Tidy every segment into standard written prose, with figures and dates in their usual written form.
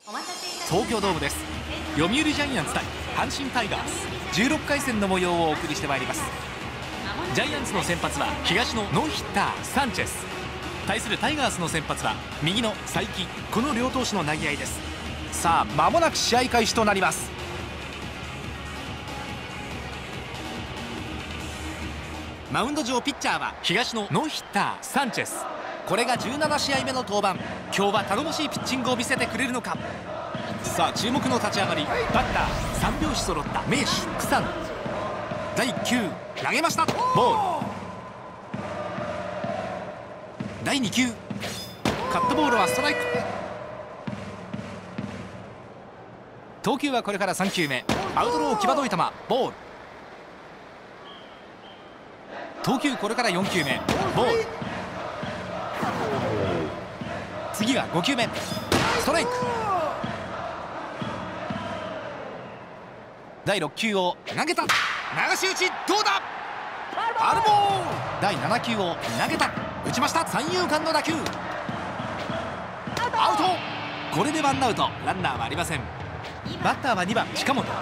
東京ドームです。読売ジャイアンツ対阪神タイガース16回戦の模様をお送りしてまいります。ジャイアンツの先発は東のノーヒッターサンチェス、対するタイガースの先発は右の才木。この両投手の投げ合いです。さあ間もなく試合開始となります。マウンド上ピッチャーは東のノーヒッターサンチェス。これが17試合目の登板。今日は頼もしいピッチングを見せてくれるのか。さあ注目の立ち上がり、バッター3拍子揃った名手草野。第1球投げました。ボール。第2球カットボールはストライク。投球はこれから3球目、アウトロー際どい球ボール。投球これから4球目ボール。次が5球目ストライク。第6球を投げた。流し打ちどうだ。ファウルボール。第7球を投げた。打ちました。三遊間の打球アウト。これでワンアウト、ランナーはありません。バッターは2番近本。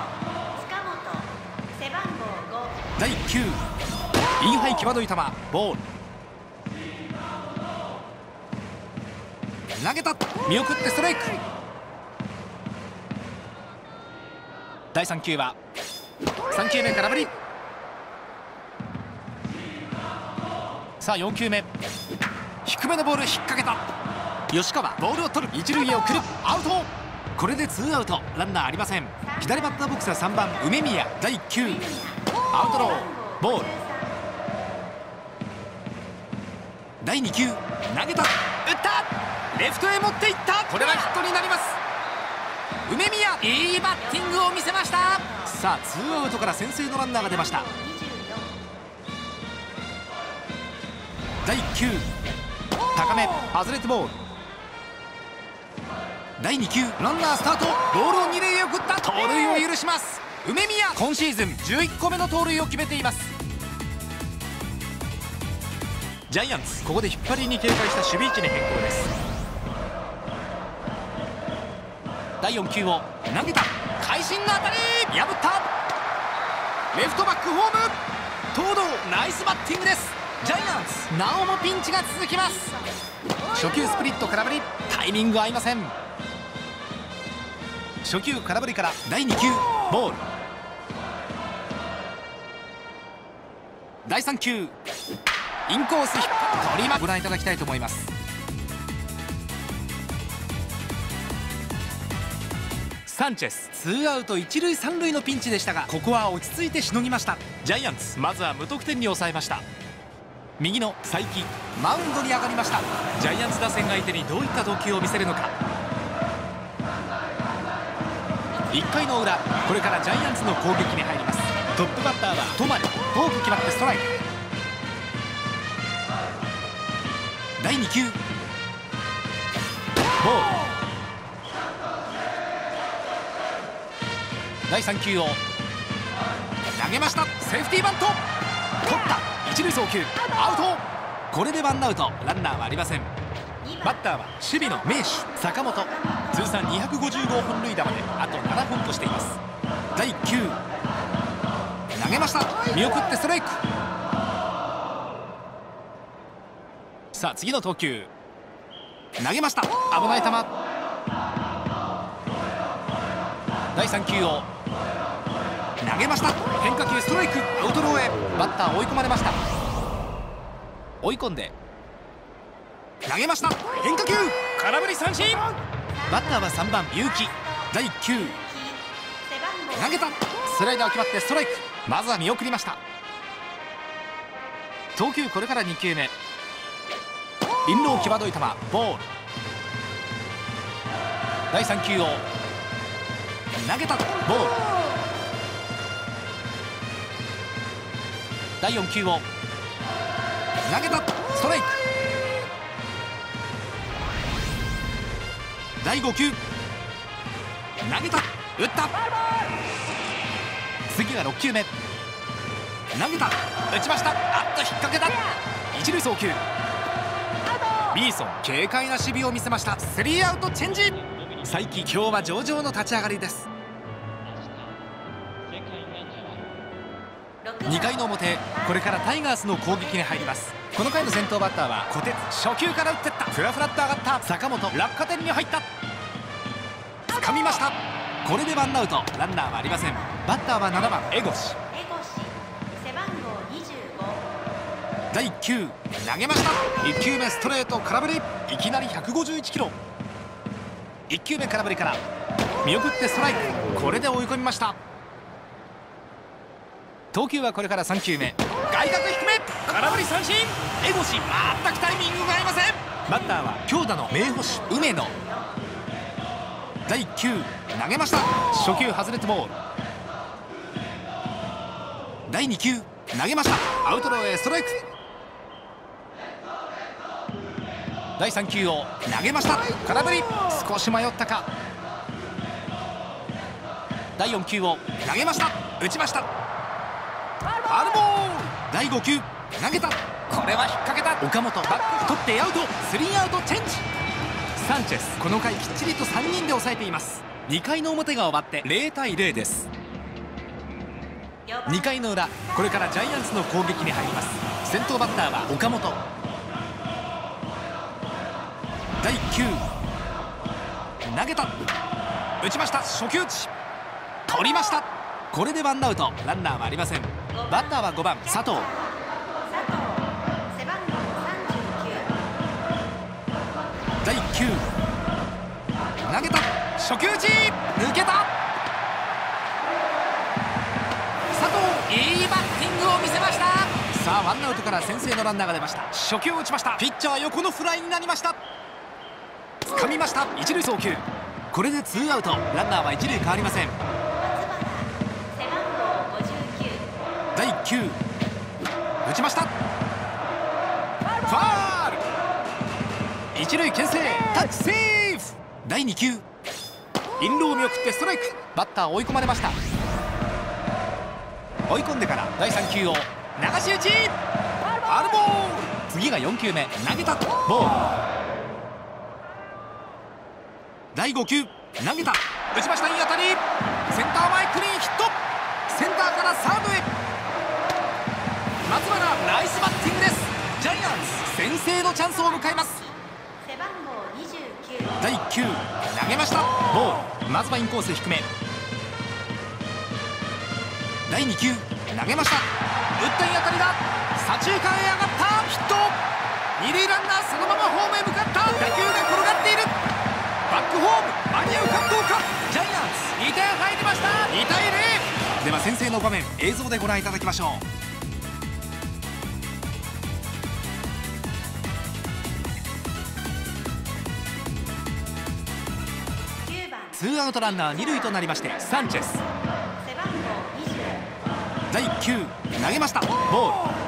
第1球インハイ際どい球ボール。投げた。見送ってストライク。第3球は3球目空振り。さあ4球目低めのボール引っ掛けた。吉川ボールを取る。一塁へ送る。アウト。これで2アウト、ランナーありません。左バッターボックスは3番梅宮。第1球アウトローボール。第2球投げた。打った。レフトへ持っていった。これはヒットになります。梅宮いいバッティングを見せました。さあ2アウトから先制のランナーが出ました。第1球高め外れてボール。第2球ランナースタート。ボールを2塁へ送った。盗塁を許します。梅宮今シーズン11個目の盗塁を決めています。ジャイアンツここで引っ張りに警戒した守備位置に変更です。第4球を投げた。会心の当たり破った。レフトバックホーム。東堂ナイスバッティングです。ジャイアンツなおもピンチが続きます。初球スプリット空振り。タイミング合いません。初球空振りから第2球ボール。第3球インコース引っ張りまご覧いただきたいと思います。サンチェス2アウト1塁3塁のピンチでしたが、ここは落ち着いてしのぎました。ジャイアンツまずは無得点に抑えました。右の才木マウンドに上がりました。ジャイアンツ打線相手にどういった投球を見せるのか。1回の裏、これからジャイアンツの攻撃に入ります。トップバッターはトマレ。フォーク決まってストライク。第2球ボール。第3球を投げました。セーフティーバント取った。一塁送球アウト。これでワンアウト、ランナーはありません。バッターは守備の名手坂本。通算250号本塁打まであと7本としています。第1球投げました。見送ってストライク。さあ次の投球投げました。危ない球。第3球を投げました。変化球ストライク。アウトローへ。バッター追い込まれました。追い込んで投げました。変化球空振り三振。バッターは3番結城。第1球投げた。スライダー決まってストライク。まずは見送りました。投球これから2球目インロー際どい球ボール。第3球を投げたボール。第4球を投げたストライク。第5球投げた打った。次が6球目投げた打ちました。あっと引っ掛けた。一塁送球。ビーソン軽快な守備を見せました。スリーアウトチェンジ。 才木、今日は上々の立ち上がりです。2回の表、これからタイガースの攻撃に入ります。この回の先頭バッターは小鉄。初球から打ってった。フラフラっと上がった坂本、落下点に入った。掴みました。これでワンアウト、ランナーはありません。バッターは7番江越。 背番号25。 第1球投げました。1球目ストレート空振り。いきなり151キロ。1球目空振りから見送ってストライク。これで追い込みました。投球はこれから3球目。外角低め、空振り三振。江越、全くタイミングが合いません。バッターは強打の名捕手梅野。第1球投げました。初球外れてボール。第2球投げました。アウトローへストライク。第3球を投げました。空振り。少し迷ったか。第4球を投げました。打ちました。ファウルボール。第5球投げた。これは引っ掛けた。岡本バック取ってアウト。3アウトチェンジ。サンチェス、この回きっちりと3人で抑えています。2回の表が終わって0対0です。2回の裏、これからジャイアンツの攻撃に入ります。先頭バッターは岡本。第1球投げた。打ちました。初球打ち取りました。これでワンアウト、ランナーはありません。バッターは5番佐藤。 背番号39。 第1球投げた。初球打ち抜けた。佐藤、いいバッティングを見せました。さあワンアウトから先制のランナーが出ました。初球を打ちました。ピッチャー横のフライになりました。掴みました。一塁送球。これでツーアウト、ランナーは一塁変わりません。 背番号59。 第1球打ちました。ファール。一塁牽制、タッチセーフ。第2球インローを見送ってストライク。バッター追い込まれました。追い込んでから第3球を流し打ち。ファウルボール。次が4球目投げた。ボール。第5球投げた。打ちました。いい当たり。センター前クリーンヒット。センターからサードへ。松原、ナイスバッティングです。ジャイアンツ先制のチャンスを迎えます。 背番号29。 第1球投げました。ボール。まずはインコース低め。第2球投げました。打ったいい当たりだ。左中間へ上がったヒット。二塁ランナーそのままホームへ向かった。打球が転がっている。バックホーム間に合うかどうか。ジャイアンツ2点入りました。2対0。では先制の場面、映像でご覧いただきましょう。ツーアウトランナー2塁となりまして、サンチェス。 背番号20。 第1球投げました。ボール。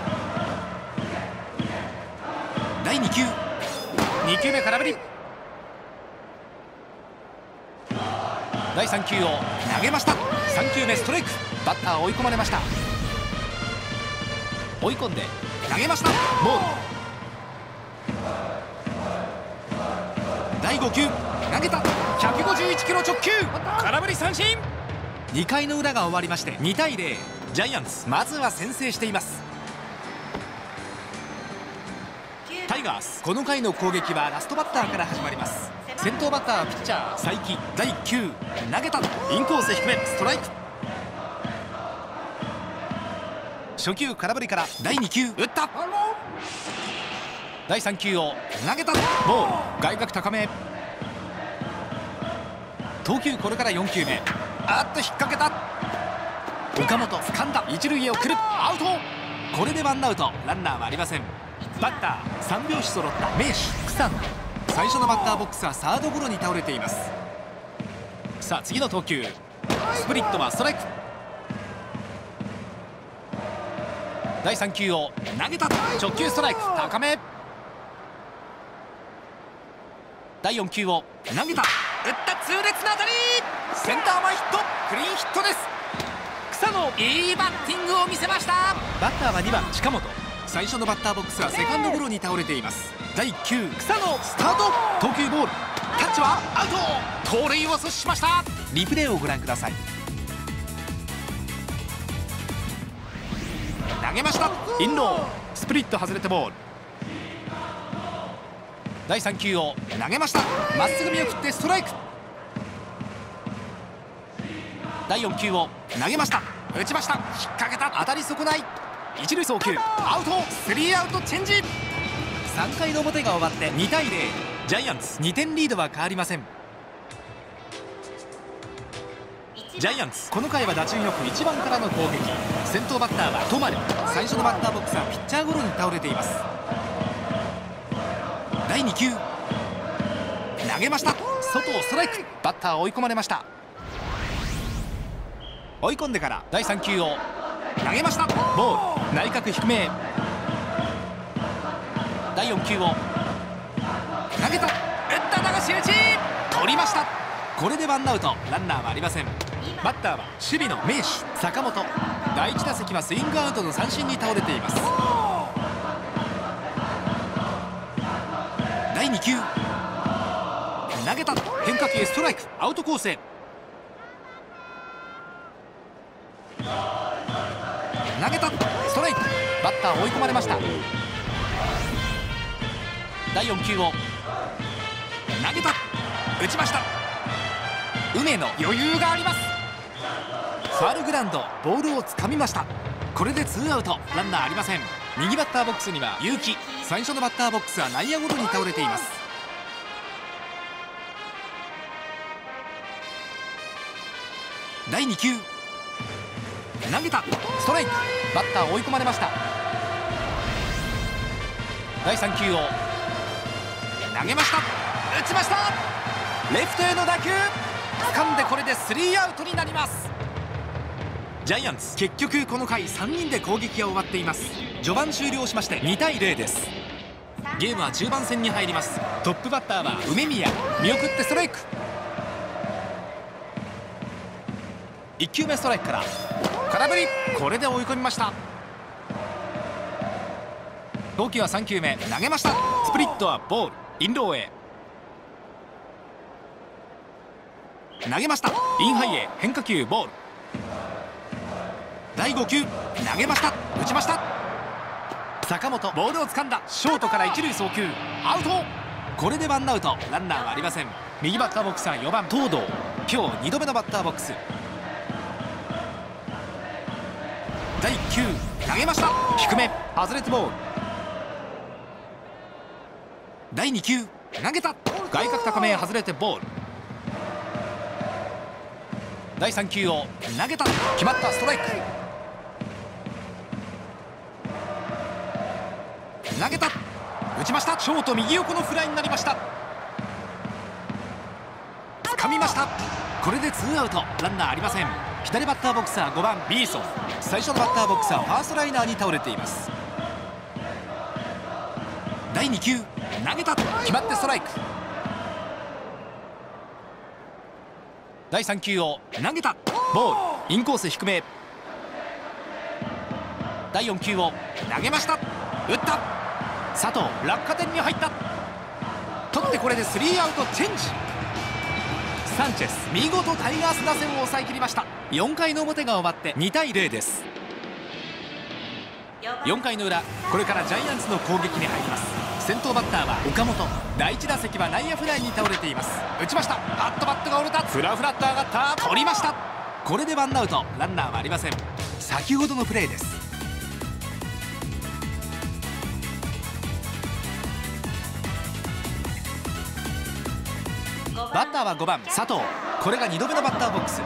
第2球2球目空振り。第3球を投げました。3球目ストライク。バッター追い込まれました。追い込んで投げました。ボール。第5球投げた。151キロ直球。空振り三振。2回の裏が終わりまして2対0。ジャイアンツまずは先制しています。タイガース、この回の攻撃はラストバッターから始まります。先頭バッターはピッチャー才木。第1球投げた。インコース低めストライク。初球空振りから第2球打った。第3球を投げた。ボール。外角高め。投球これから4球目。あっと引っ掛けた。岡本掴んだ。一塁へ送る。アウト。これでワンアウト、ランナーはありません。バッター3拍子揃った名手草野。最初のバッターボックスはサードゴロに倒れています。さあ次の投球、スプリットはストライク。第3球を投げた。直球ストライク高め。第4球を投げた。打った痛烈な当たり。センター前ヒット。クリーンヒットです。草野、いいバッティングを見せました。バッターは2番近本。最初のバッターボックスはセカンドゴロに倒れています。第1球草野スタート。投球ボール。 タッチはアウト。盗塁を阻止しました。リプレイをご覧ください。投げました。インロー、スプリット外れてボール。第3球を投げました。まっすぐ見送ってストライク。第4球を投げました。打ちました。引っ掛けた。当たり損ない。一塁送球アウト。スリーアウトチェンジ。3回の表が終わって2対0。ジャイアンツ2点リードは変わりません。ジャイアンツこの回は打順よく1番からの攻撃。先頭バッターはトマレ。最初のバッターボックスはピッチャーゴロに倒れています。第2球投げました。外をストライク。バッター追い込まれました。追い込んでから第3球を投げました。ボール、内角低めへ。第4球を投げた。打った流し打ち。取りました。これでワンアウト。ランナーはありません。バッターは守備の名手坂本。第1打席はスイングアウトの三振に倒れています。第2球投げた。変化球ストライク。アウトコースへ。投げた。ストライク。バッター追い込まれました。第4球を投げた。打ちました。梅野余裕があります。ファウルグラウンド。ボールをつかみました。これでツーアウト。ランナーありません。右バッターボックスには結城。最初のバッターボックスは内野ゴロに倒れています。第2球投げた。ストライク。バッター追い込まれました。第3球を投げました。打ちました。レフトへの打球掴んで、これでスリーアウトになります。ジャイアンツ結局この回3人で攻撃が終わっています。序盤終了しまして2対0です。ゲームは中盤戦に入ります。トップバッターは梅宮。見送ってストライク。1球目ストライクから空振り。これで追い込みました。投球は3球目投げました。スプリットはボール。インローへ投げました。インハイへ変化球ボール。第5球投げました。打ちました。坂本ボールを掴んだ。ショートから一塁送球アウト。これでワンアウト。ランナーはありません。右バッターボックスは4番東堂。今日2度目のバッターボックス。第1球投げました。低め外れてボール。第2球投げた。外角高めへ外れてボール。第3球を投げた。決まった。ストライク。投げた。打ちました。ショート右横のフライになりました。掴みました。これでツーアウト。ランナーありません。左バッターボックスは5番ビーソン。最初のバッターボックスはファーストライナーに倒れています。第2球投げた。決まってストライク。第3球を投げた。ボール。インコース低め。第4球を投げました。打った。佐藤落下点に入った。取ってこれでスリーアウトチェンジ。サンチェス見事タイガース打線を抑え切りました。4回の表が終わって2対0です。4回の裏、これからジャイアンツの攻撃に入ります。先頭バッターは岡本。第1打席は内野フライに倒れています。打ちました。バットが折れた。フラフラッと上がった。取りました。これでワンアウト。ランナーはありません。先ほどのプレーです。バッターは5番佐藤。これが2度目のバッターボックス。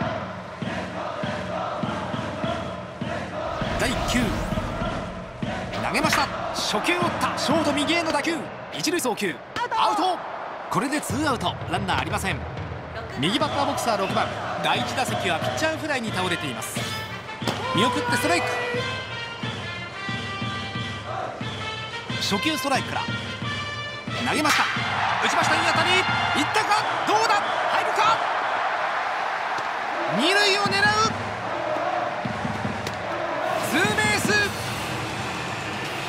第1球投げました。初球を打った。ショート右への打球。一塁送球アウト。これでツーアウト。ランナーありません。右バッターボックスは6番。第1打席はピッチャーフライに倒れています。見送ってストライク。初球ストライクから投げました。打ちました。いい当たり。いったか。どうだ。入るか。二塁を狙う。ツーベース。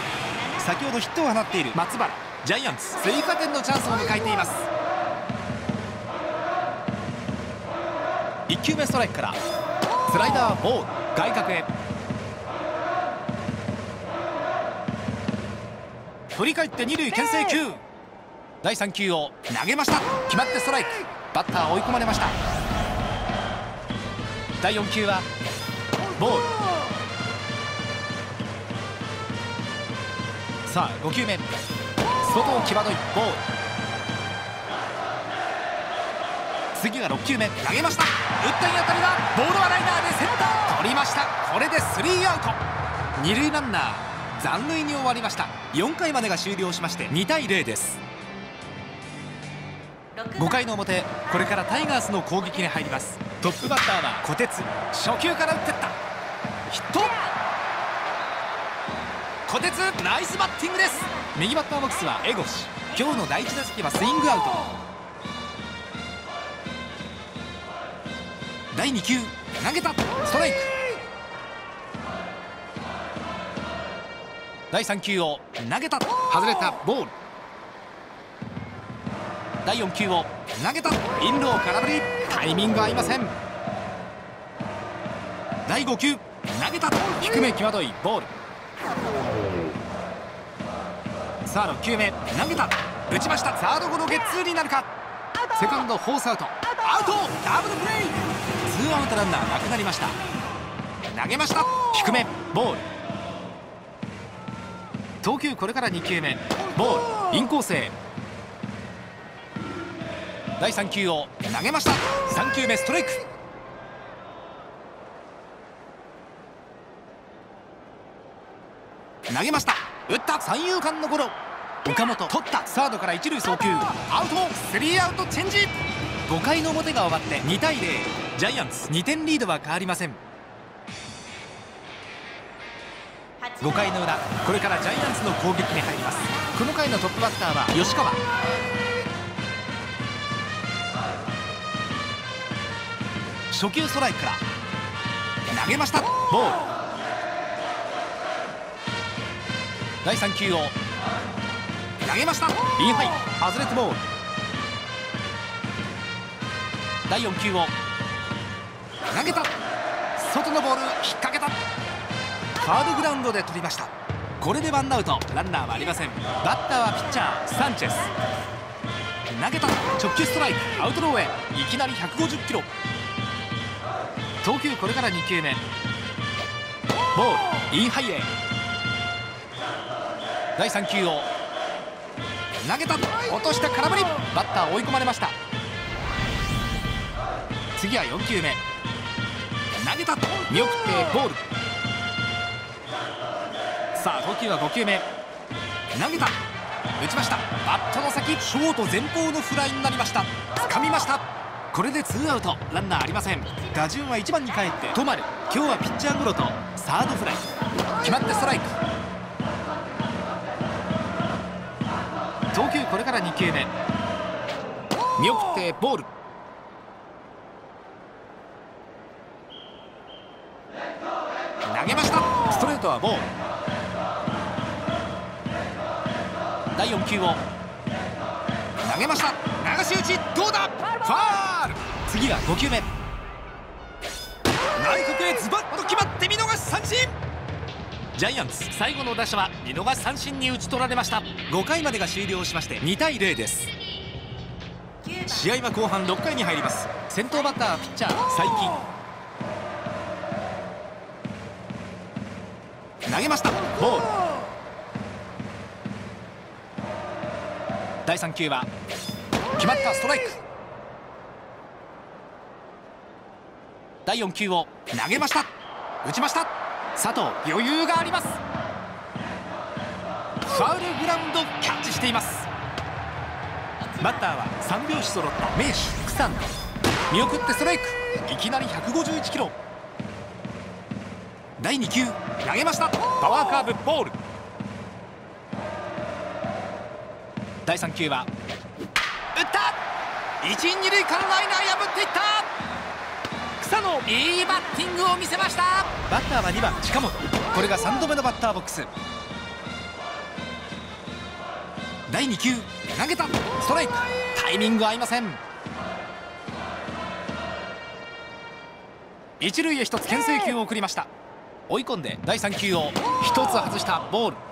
先ほどヒットを放っている松原。ジャイアンツ追加点のチャンスを迎えています。 1球目ストライクからスライダーボール、外角へ振り返って2塁牽制球。第3球を投げました。決まってストライク。バッター追い込まれました。第4球はボール。さあ5球目、外を際どいボール。次が6球目、投げました。打った当たりはボールはライナーでセンター取りました。これでスリーアウト。二塁ランナー残塁に終わりました。4回までが終了しまして2対0です。5回の表、これからタイガースの攻撃に入ります。トップバッターは小鉄。初球から打ってった、ヒット。小鉄ナイスバッティングです。右バッターボックスは江越。今日の第1打席はスイングアウト。第2球投げた、ストライク。第3球を投げた、外れたボール。第4球を投げた、インロー空振り、タイミング合いません。第5球投げた、低め際どいボール。さあ6球目投げた、打ちました。サードゴロゲッツーになるか。セカンドフォースアウト、アウト、ダブルプレー。ツーアウトランナーなくなりました。投げました、低めボール。投球これから2球目、ボールインコースへ。第3球を投げました。3球目ストライク。投げました、打った、三遊間のゴロ。岡本取った、サードから一塁送球、アウト。スリーアウトチェンジ。5回の表が終わって2対0。ジャイアンツ2点リードは変わりません。5回の裏、これからジャイアンツの攻撃に入ります。この回のトップバッターは吉川。初球ストライクから投げました、ボール。第3球を投げました、インハイ、外れてボール。第4球を投げた、外のボール引っ掛けた。ファウルグラウンドで取りました。これでワンアウト、ランナーはありません。バッターはピッチャーサンチェス。投げた、直球ストライク、アウトローへ、いきなり150キロ。投球これから2球目、ボールインハイへ。第3球を投げた、落とした空振り。バッター追い込まれました。次は4球目投げた、見送ってボール。さあ投球は5球目投げた、打ちました。バットの先、ショート前方のフライになりました。掴みました。これでツーアウト、ランナーありません。打順は1番に帰って止まる。今日はピッチャーゴロとサードフライ。決まってストライク。投球これから2球目見送ってボール。投げました、ストレートはボール。第4球を投げました、流し打ち、どうだ、ファール。次が5球目、内角へズバッと決まって見逃し三振。ジャイアンツ最後の打者は見逃し三振に打ち取られました。5回までが終了しまして2対0です。試合は後半6回に入ります。先頭バッターはピッチャー才木。投げました、ボール。第3球は決まった、ストライク。第4球を投げました、打ちました。佐藤余裕があります。ファウルグラウンドキャッチしています。バッターは3拍子揃った名手草野。見送ってストライク、いきなり151キロ。第2球投げました、パワーカーブボール。第3球は打った、一・二塁間ライナー破っていった。草野、いいバッティングを見せました。バッターは2番近本。これが3度目のバッターボックス。第2球投げた、ストライク、タイミング合いません。 一塁へ1つ牽制球を送りました。追い込んで第3球を1つ外したボール。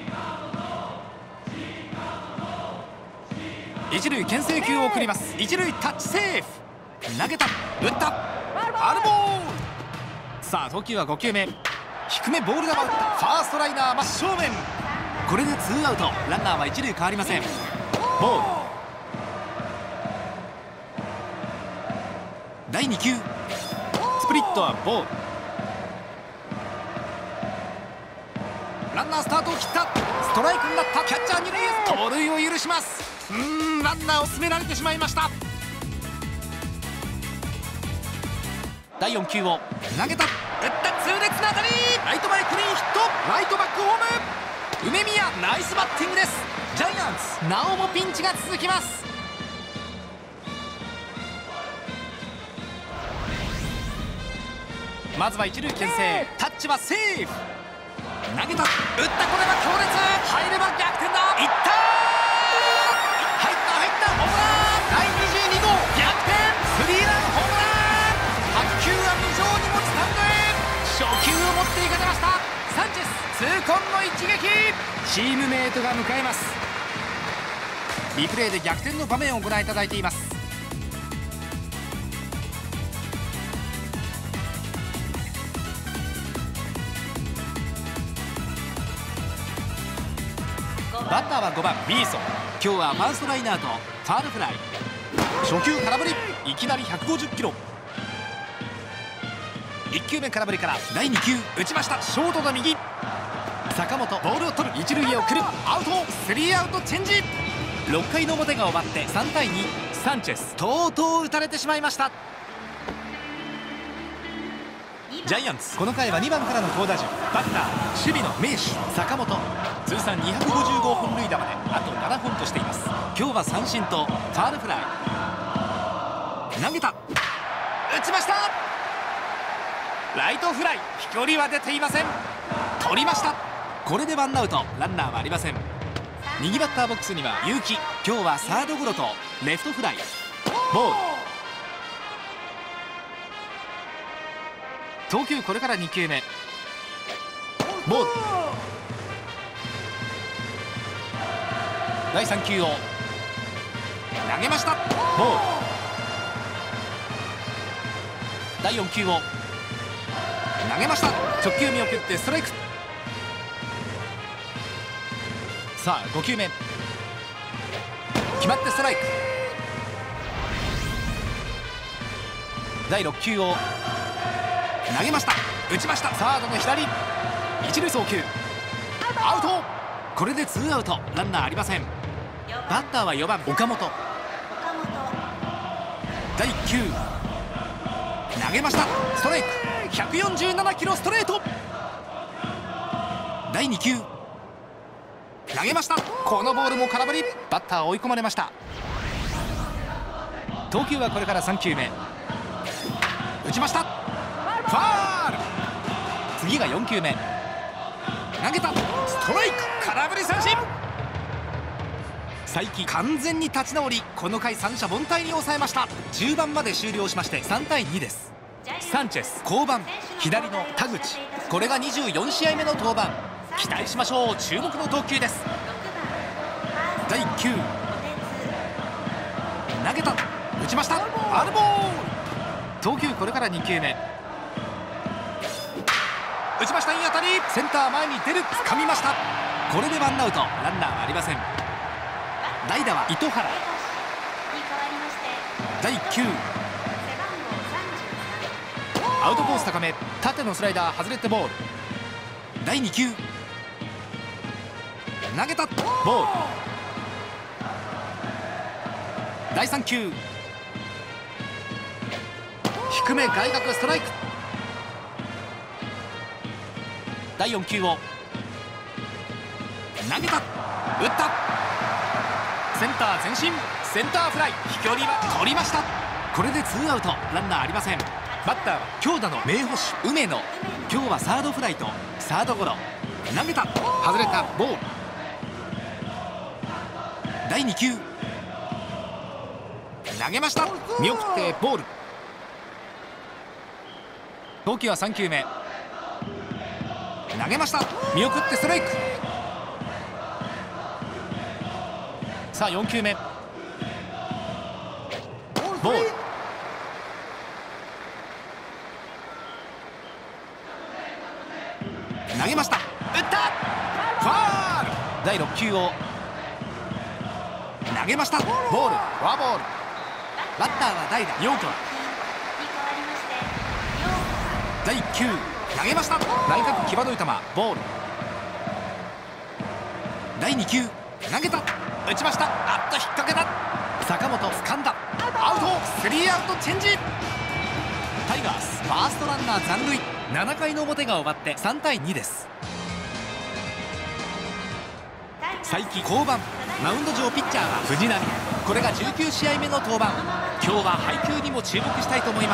一塁牽制球を送ります。一塁タッチセーフ。投げた、打った、ファウルボール。さあ投球は5球目。低めボール球を打った。ファーストライナー真正面。これでツーアウト。ランナーは一塁変わりません。ボール。第2球スプリットはボール。ランナースタートを切った。ストライクになった。キャッチャー二塁へ盗塁を許します。ランナーを進められてしまいました。第4球を投げた、打った痛烈な当たり。ライト前クリーンヒット。ライトバックホーム。梅宮ナイスバッティングです。ジャイアンツなおもピンチが続きます。まずは一塁牽制。タッチはセーフ。投げた、打った、これは強烈。入れば逆転だ。いった、入ったホームラン。第22号逆転スリーランホームラン。白球は無情にもスタンドへ。初球を持っていかれました。サンチェス痛恨の一撃。チームメイトが迎えます。リプレイで逆転の場面をご覧いただいています。バッターは5番ビーソン。今日はファーストライナーとファールフライ。初球空振り、いきなり150キロ。1球目空振りから第2球打ちました。ショートの右。坂本ボールを取る。一塁へ送る。アウト。スリーアウトチェンジ。6回の表が終わって3対2。サンチェスとうとう打たれてしまいました。ジャイアンツこの回は2番からの好打順。バッター守備の名手坂本。通算250号本塁打まであと7本としています。今日は三振とファールフライ。投げた、打ちました。ライトフライ。飛距離は出ていません。取りました。これでワンアウト。ランナーはありません。右バッターボックスには結城。今日はサードゴロとレフトフライ。ボール。投球これから2球目。ボール。第3球を投げました。ボール。第4球を投げました。直球見送ってストライク。さあ5球目決まってストライク。第6球を投げました。打ちました。サードの左。一塁送球アウト。これでツーアウト。ランナーありません。バッターは4番岡本。第1球投げました。ストライク。147キロストレート。第2球投げました。このボールも空振り。バッター追い込まれました。投球はこれから3球目。打ちました。ファール。次が4球目投げた。ストライク。空振り三振。才木完全に立ち直り、この回三者凡退に抑えました。中盤まで終了しまして3対2です。サンチェス降板。左の田口。これが24試合目の登板。期待しましょう。注目の投球です。第1球投げた。打ちました。ファウルボール。投球これから2球目打ちました。いい当たり。センター前に出る。掴みました。これでワンアウト。ランナーはありません。代打は糸原。第1球アウトコース高め。縦のスライダー外れてボール。第2球投げた。ボール。第3球低め外角ストライク。第4球を投げた。打った。センター前進。センターフライ。飛距離は取りました。これでツーアウト。ランナーありません。バッターは強打の名捕手梅野。今日はサードフライとサードゴロ。投げた。外れた。ボール。第2球投げました。見送ってボール。 投球は3球目、投げました。見送ってストライク。さあ4球目、ボール。投げました。打った。ファール。第6球を投げました。ボール。フォアボール。バッターは代打陽川。第1球投げました。内角際どい球、ボール。第2球投げた。打ちました。あっと引っ掛けた。坂本掴んだ。アウト。スリーアウトチェンジ。タイガースファーストランナー残塁。7回の表が終わって3対2です。才木降板。マウンド上ピッチャーは藤浪。これが19試合目の登板。今日は配球にも注目したいと思います。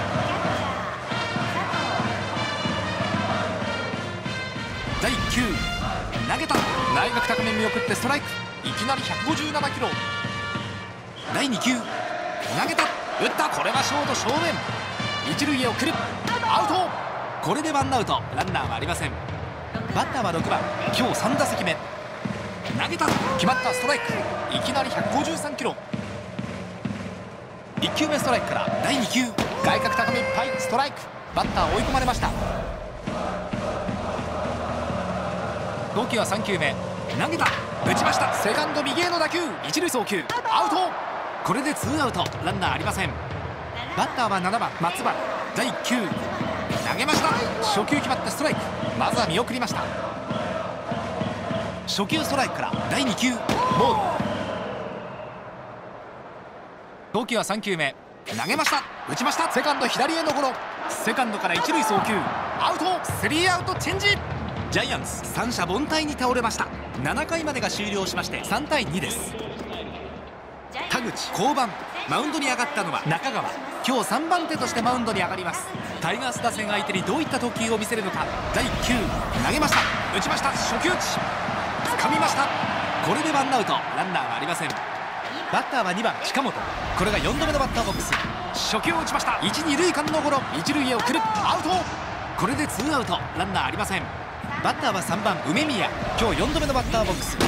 第1球投げた。内角高め見送ってストライク。いきなり157キロ。第2球投げた。打った。これはショート正面。一塁へ送る。アウト。これでワンアウト。ランナーはありません。バッターは6番。今日3打席目。投げた。決まった。ストライク。いきなり153キロ。1球目ストライクから第2球外角高めいっぱい。ストライク。バッター追い込まれました。投球は3球目。投げた。打ちました。セカンド右への打球。一塁送球。アウト。これで2アウト。ランナーありません。バッターは7番松原。第1球投げました。初球決まってストライク。まずは見送りました。初球ストライクから第2球ボール。投球は3球目。投げました。打ちました。セカンド左へのゴロ。セカンドから一塁送球。アウト。スリーアウトチェンジ。ジャイアンツ三者凡退に倒れました。7回までが終了しまして3対2です。田口降板。マウンドに上がったのは中川。今日3番手としてマウンドに上がります。タイガース打線相手にどういった投球を見せるのか。第1球投げました。打ちました。初球打ち。掴みました。これでワンアウト。ランナーはありません。バッターは2番近本。これが4度目のバッターボックス。初球を打ちました。1、2塁間のゴロ。一塁へ送る。アウト。これで2アウト。ランナーありません。バッターは3番梅宮。今日4度目のバッターボックス。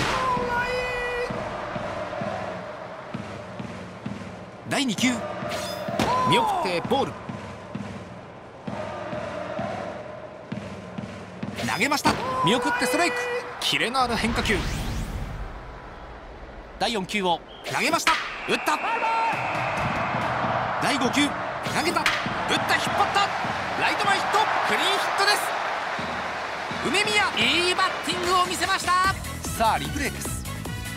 第2球見送ってボール。投げました。見送ってストライク。キレのある変化球。第4球を投げました。打った。第5球投げた。打った。引っ張った。ライト前ヒット。クリーンヒットです。梅宮いいバッティングを見せました。さあリプレイです。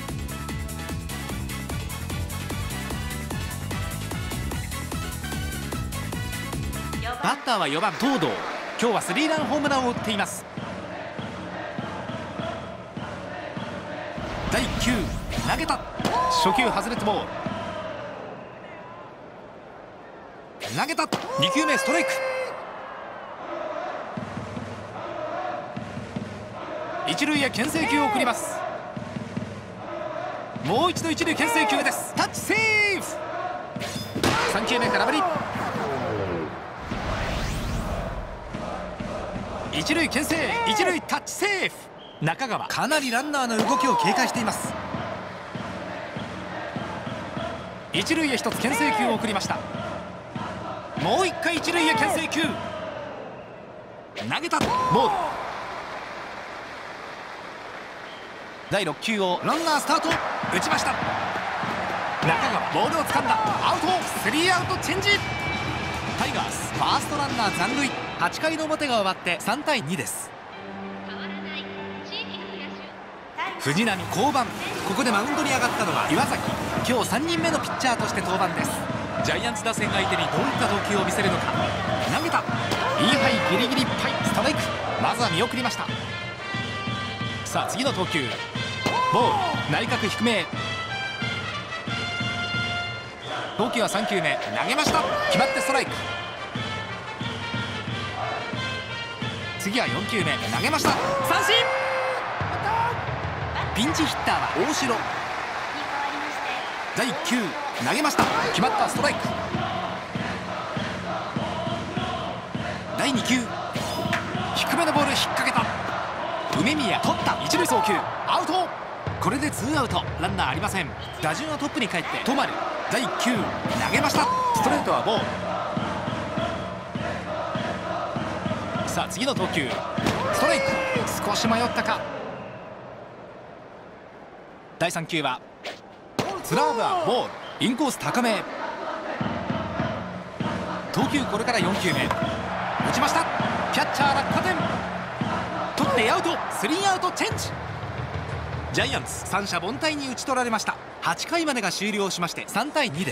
バッターは4番東堂。今日はスリーランホームランを打っています。第1球投げた。初球外れてボール。投げた。2球目ストライク。一塁へ牽制球を送ります。もう一度一塁牽制球です。タッチセーフ。3球目空振り。一塁牽制。一塁タッチセーフ。中川かなりランナーの動きを警戒しています。一塁へ一つ牽制球を送りました。もう一回一塁へ牽制球。投げた。ボール。第6球をランナースタート。打ちました。中川ボールを掴んだ。アウト。スリーアウトチェンジ。タイガースファーストランナー残塁。8回の表が終わって3対2です。藤浪降板。ここでマウンドに上がったのは岩崎。今日3人目のピッチャーとして登板です。ジャイアンツ打線相手にどういった投球を見せるのか。投げた。インハイギリギリいっぱい。ストライク。まずは見送りました。さあ次の投球ボール。内角低めへ。投球は3球目。投げました。決まってストライク。次は4球目。投げました。三振。ピンチヒッターは大城。第1球投げました。決まった。ストライク。第第2球、低めのボール引っ掛けた。梅宮取った。一塁送球アウト。これでツーアウト、ランナーありません。打順はトップに帰って止まる。第1球投げました。ストレートはボール。さあ次の投球、ストライク。少し迷ったか。第3球はスラーブはボール。インコース高め。投球これから4球目、打ちました。キャッチャー落下点。取ってアウト。スリーアウトチェンジ。ジャイアンツ三者凡退に打ち取られました。8回までが終了しまして3対2です。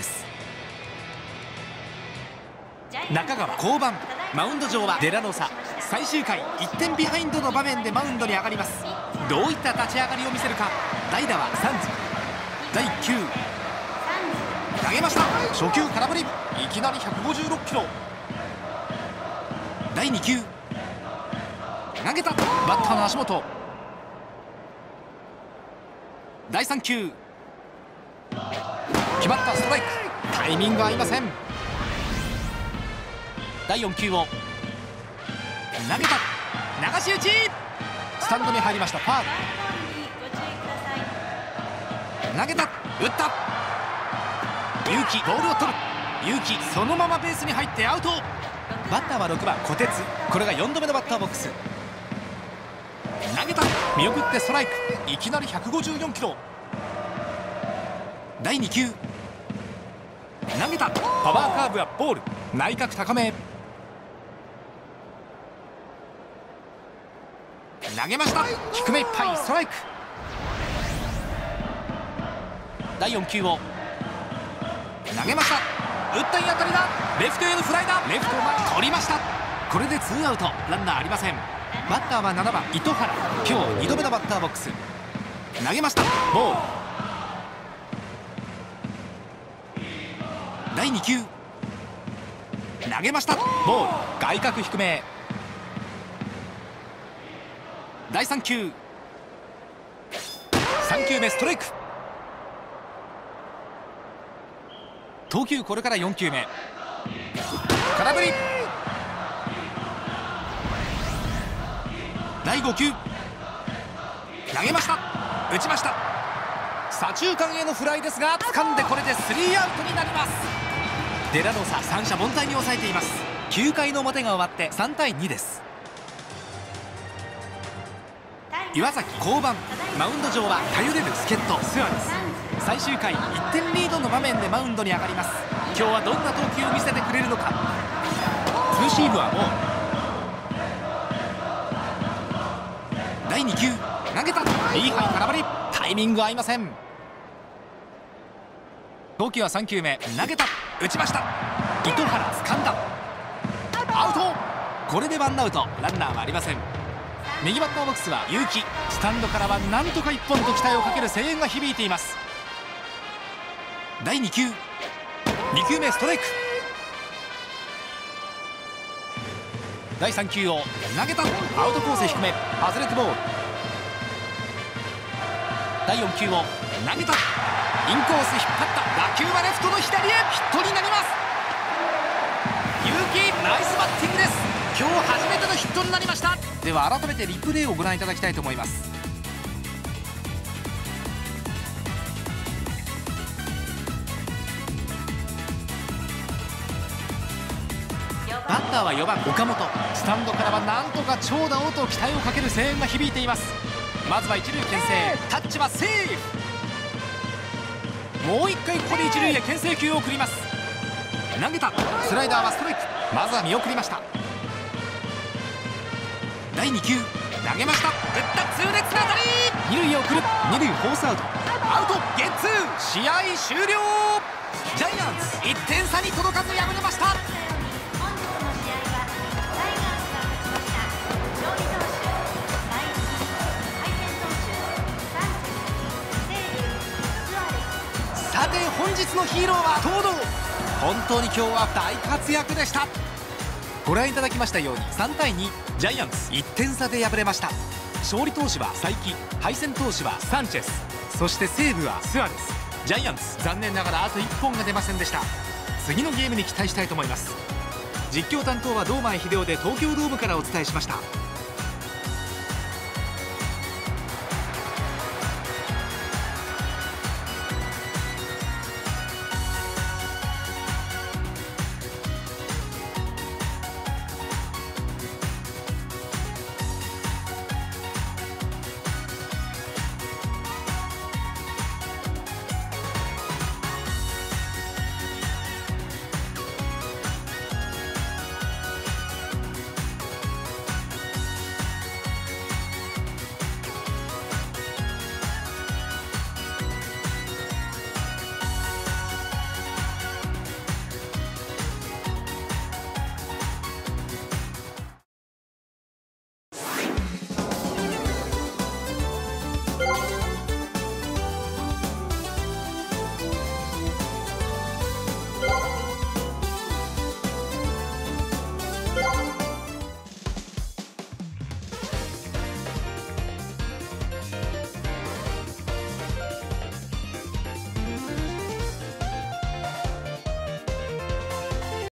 中川降板。マウンド上はデラロサ。最終回1点ビハインドの場面でマウンドに上がります。どういった立ち上がりを見せるか。代打はサンズ。第1球投げました。初球空振り。いきなり156キロ。第2球投げた。バッターの足元。第3球決まった。ストライク。タイミング合いません。第4球を投げた。流し打ち。スタンドに入りました。ファウル。投げた。打った。勇気ボールを取る。勇気そのままベースに入ってアウト。バッターは6番小鉄。これが4度目のバッターボックス。投げた。見送ってストライク。いきなり154キロ。第2球投げた。パワーカーブはボール。内角高め。投げました。低めいっぱい。ストライク。第4球を投げました。打ったいい当たりだ。レフトへのフライだ。レフト前取りました。これでツーアウト、ランナーありません。バッターは7番糸原。今日2度目のバッターボックス。投げました。ボール。第2球投げました。ボール。外角低め。第3球3球目ストライク。投球これから4球目。空振り。第5球投げました。打ちました。左中間へのフライですが掴んで、これでスリーアウトになります。デラロサ三者凡退に抑えています。9回の表が終わって3対2です。岩崎降板。マウンド上は頼れる助っ人スアレス。最終回1点リードの場面でマウンドに上がります。今日はどんな投球を見せてくれるのか。ツーシームはもう。第2球投げた。いい範囲空振り。タイミング合いません。投球は3球目投げた。打ちました。糸原掴んだ。アウト。これでワンアウト、ランナーはありません。右バッターボックスは結城。スタンドからはなんとか1本と期待をかける声援が響いています。第2球2球目ストライク。第3球を投げた。アウトコース低め外れてボール。第4球を投げた。インコース引っ張った。打球はレフトの左へ。ヒットになります。結城ナイスバッティングです。今日初めてのヒットになりました。では改めてリプレイをご覧いただきたいと思います。バッターは4番岡本。スタンドからはなんとか長打をと期待をかける声援が響いています。まずは一塁牽制。タッチはセーフ。もう1回ここで一塁へ牽制球を送ります。投げた。スライダーはストライク。まずは見送りました。第2球投げました。打った痛烈な当たり。二塁へ送る。二塁フォースアウト。アウトゲッツー。試合終了。ジャイアンツ1点差に届かず敗れました。さて本日のヒーローは東堂。本当に今日は大活躍でした。ご覧いただきましたように3対2、ジャイアンツ1点差で敗れました。勝利投手は才木、敗戦投手はサンチェス、そして西武はスアレス。ジャイアンツ残念ながらあと1本が出ませんでした。次のゲームに期待したいと思います。 実況担当は堂前秀夫で東京ドームからお伝えしました。